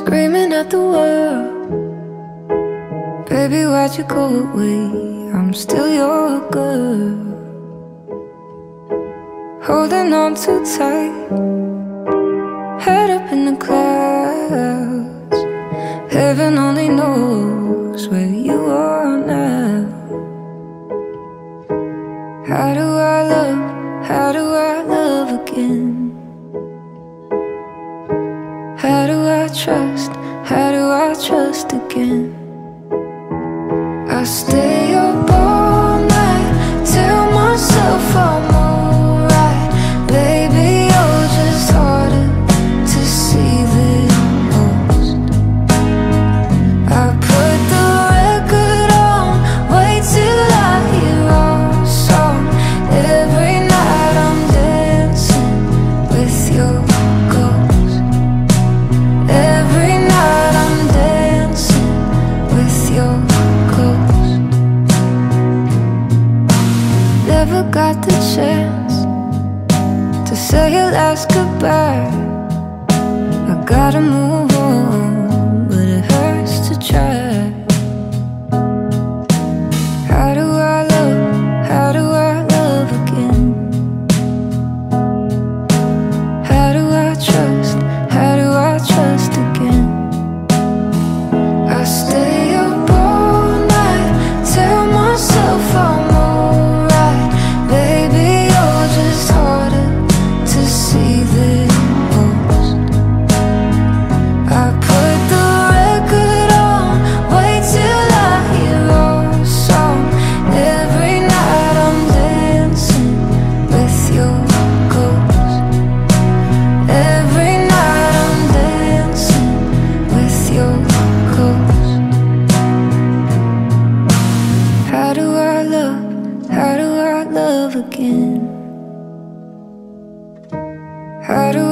screaming at the world. Baby, why'd you go away? I'm still your girl. Holding on too tight, head up in the clouds. Heaven only knows where you are now. How do I love again? How do I trust again? I stay up all night, tell myself I'm alright. Baby, you're just harder to see than most. I put the record on, wait till I hear our song. Every night I'm dancing with your ghost. Every night I'm dancing with your ghost. Never got the chance to say your last goodbye. I gotta move on, but it hurts to try. How do I love again? How do I trust again? I stay up all night, tell myself I'm alright. Baby, you're just harder to see than most. I put the record on, wait till I hear our song. Every night I'm dancing with your ghost. Every night I'm dancing with your ghost. How do I love again? How do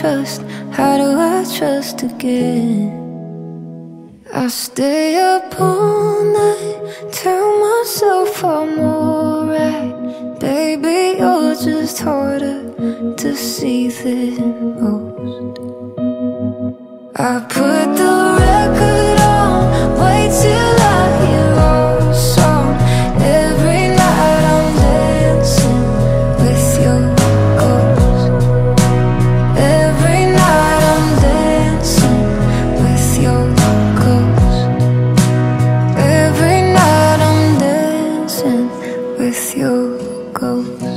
I trust again? I stay up all night, tell myself I'm alright. Baby, you're just harder to see than most. I put the record on, wait till I hear our song. Every night I'm dancing with your ghost. Every night I'm dancing with your ghost. Every night I'm dancing with your ghost.